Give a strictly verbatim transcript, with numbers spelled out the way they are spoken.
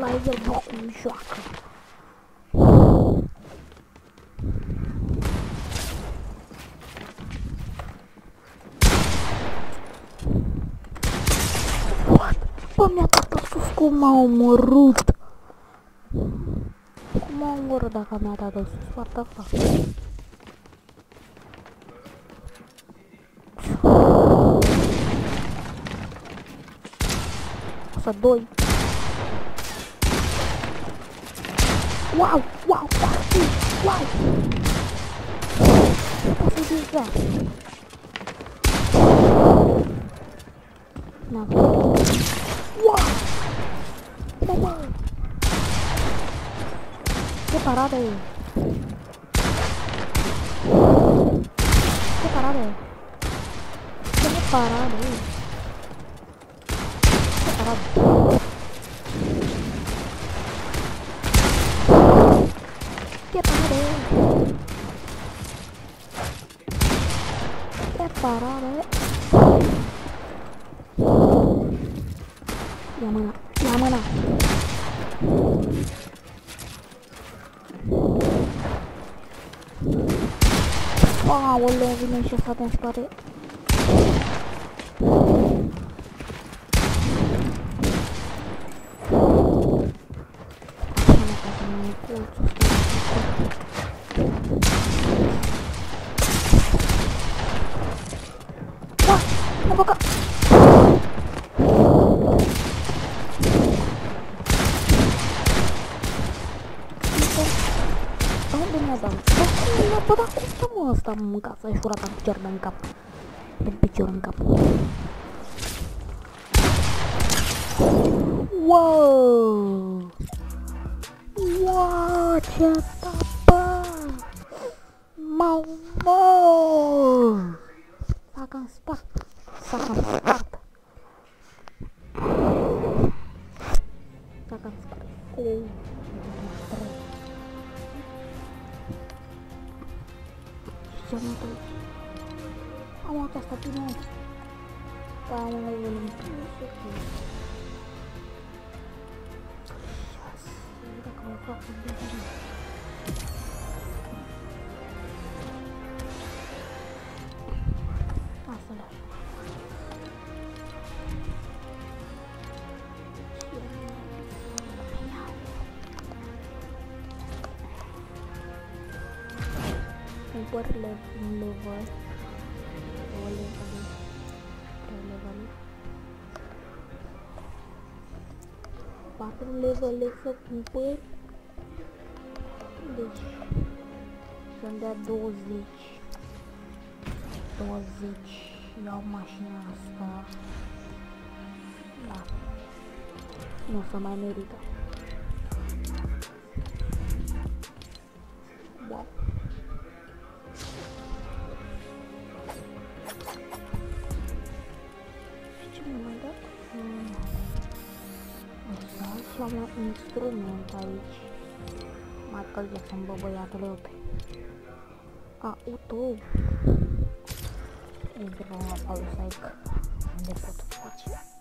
la el, bă, cum joacă. What? Bă, mi-a dat sus, cum m-a omorât. Cum m-a omorât dacă mi-a dat sus? What the fuck? Să doi. Wow, wow, wow, wow. O să zici da. Na. Wow. Mama. Ce parade. Ce parade. Ce parade. Que parada é? Que parada é? Ia mana, ia mana. Aoleu, vine și ăsta din spate. Mă băga! Unde mi-a dat? Bă, dar cum stă mă ăsta, mânca, să-i furat în picior în cap? În picior în cap. Wow! Wow, ce tapă! M-au mor! Saca-mi spart! Saca-mi spart! Saca-mi spart! Oh, ce mă tot? Am aceasta bine! Da, mă mai venim! Dacă mă fac un bine! Cumpăr un level, două level, trei level, patru level să cumpăr, deci să-mi dea douăzeci, douăzeci, iau mașina asta, da, nu se mai merită. Wow. Și am un instrument aici. Michael Jackson, bă, băiatule, uite. A, uite. Intră la Paul Saic. Unde pot face?